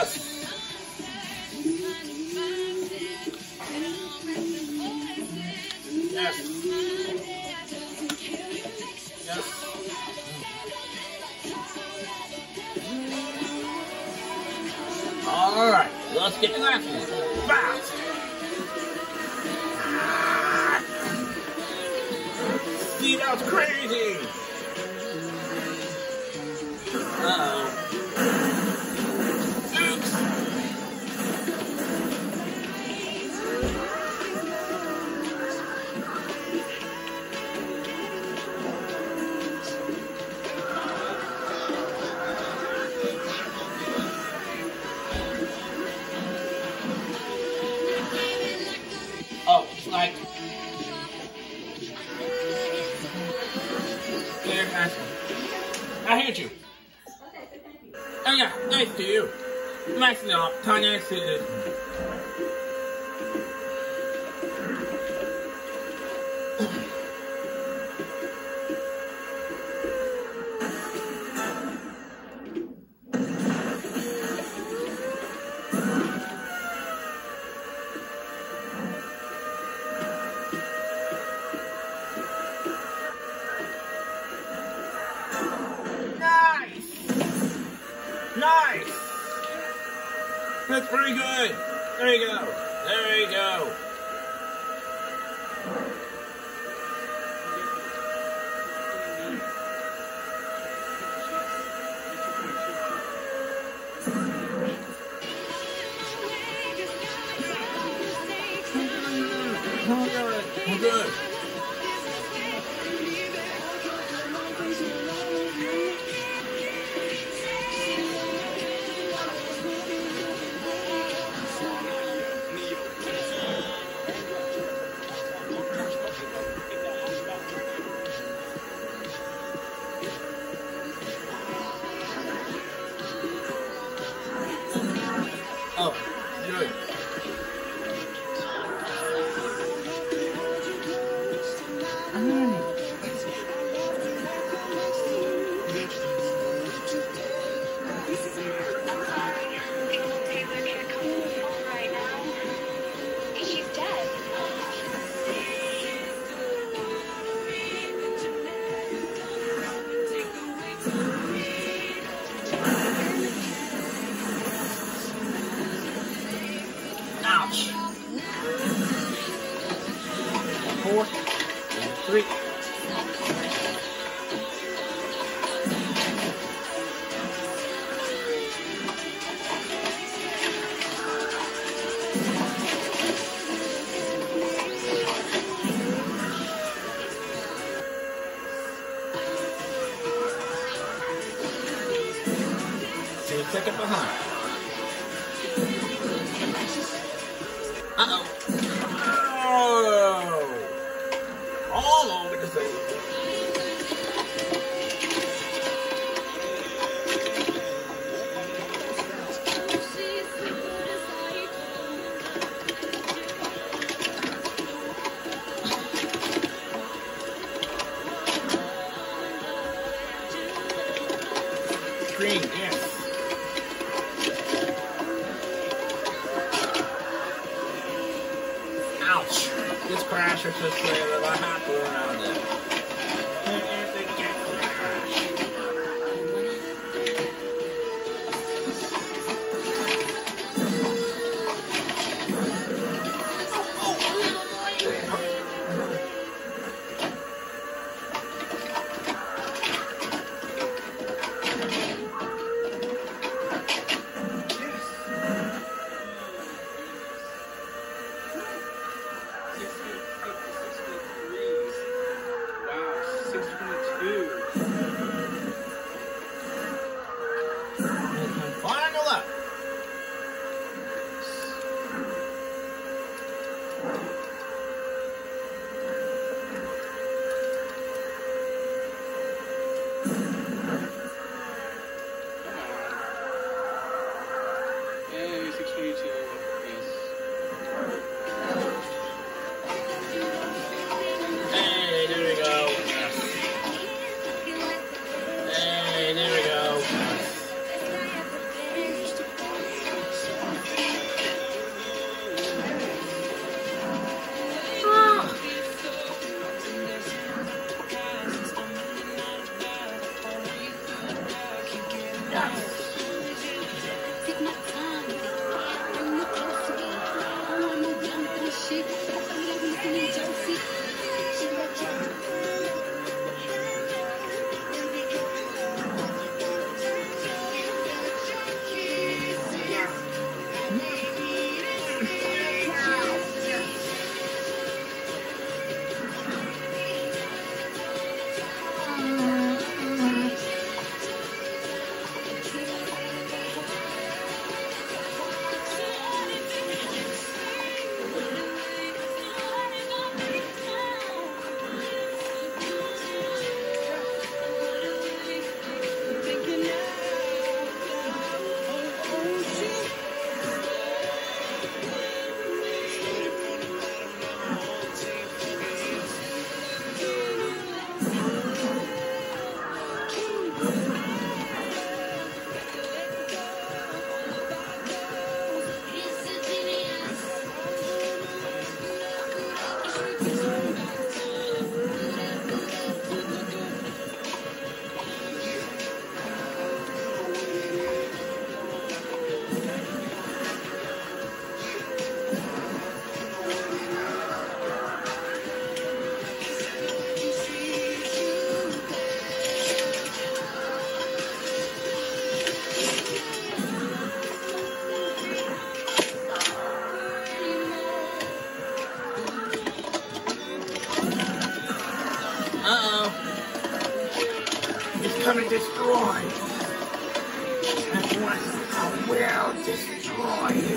Yes. Yes. Yes. All right, let's get the last one. Fast. See, that was crazy. Uh-oh. Oops. Oh, it's like... There, nice one. I hate you. Oh yeah, nice to you. Nice enough. Tanya said nice! That's pretty good. There you go. There you go. We're good. Oh, good. Ouch. 4, 3. So a second behind. Uh-oh. Oh! All over the place. Green, yes. Ouch! This crash is just saying that I have to go around it. destroy you. That's why I will destroy you.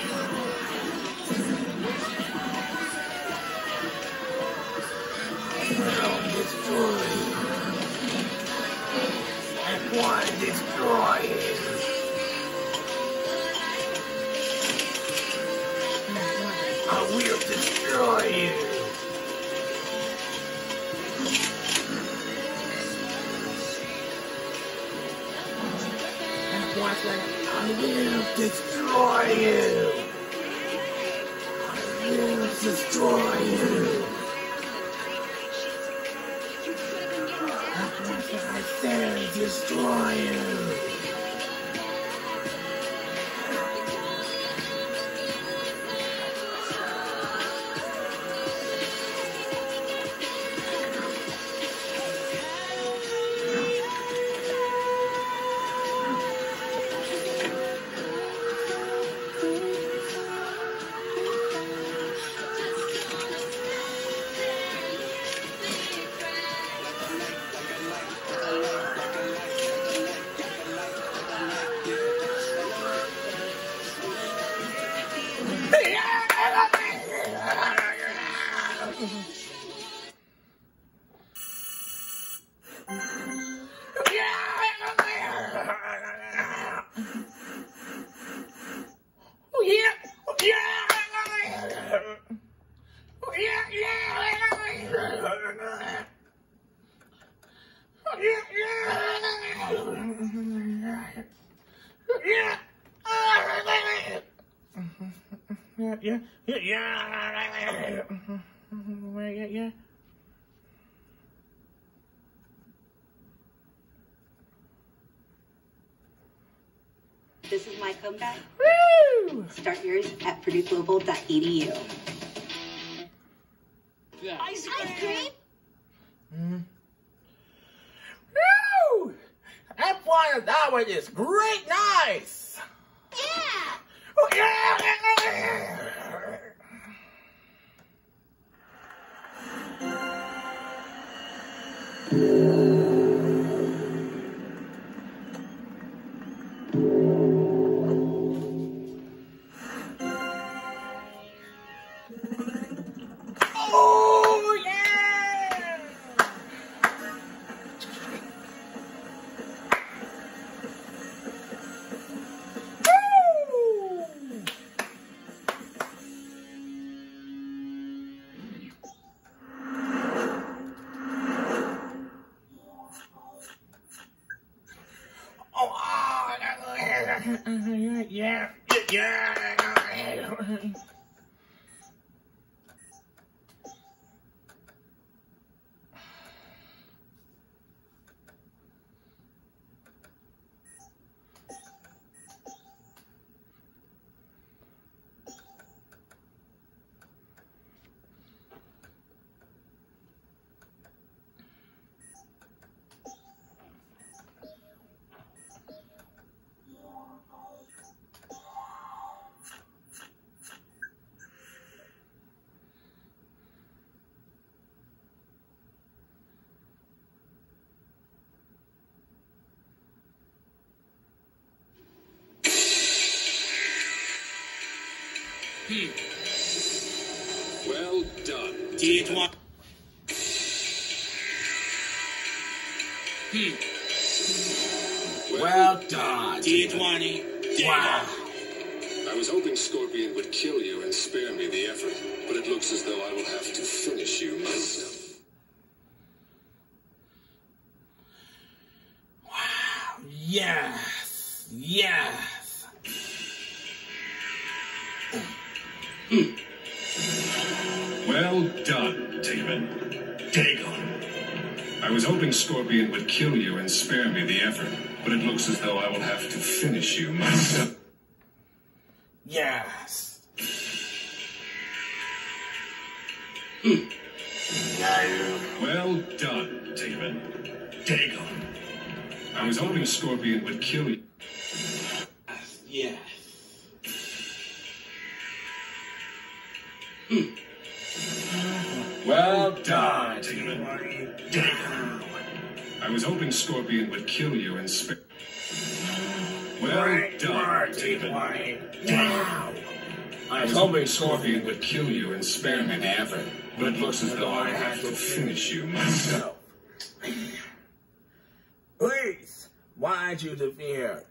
I'll destroy you. That's why I destroy you. I will destroy you. That's why I will destroy you. I will destroy you. That's why I said destroy you. Yeah. This is my comeback. Woo! Start yours at purdueglobal.edu. Yeah. Ice cream? Woo! That one that one is great, nice. Yeah. Oh, yeah. Oh, yeah! Woo! Oh, yeah. Well done. D20. Well done. D20. Wow. I was hoping Scorpion would kill you and spare me the effort, but it looks as though I will have to finish you myself. Wow. Yes. Yes. Well done, Taven. Dagon. I was hoping Scorpion would kill you and spare me the effort, but it looks as though I will have to finish you myself. Yes. Well done, Taven. Dagon. I was hoping Scorpion would kill you. Yes. Well done, Taven. Dagon. I was hoping Scorpion would kill you and spare. Well Great done, work, David. Wow. I was hoping Scorpion would kill you and spare me the effort, but it looks as though I have to finish you myself. Please, why'd you defeat?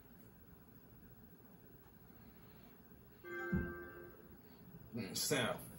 So.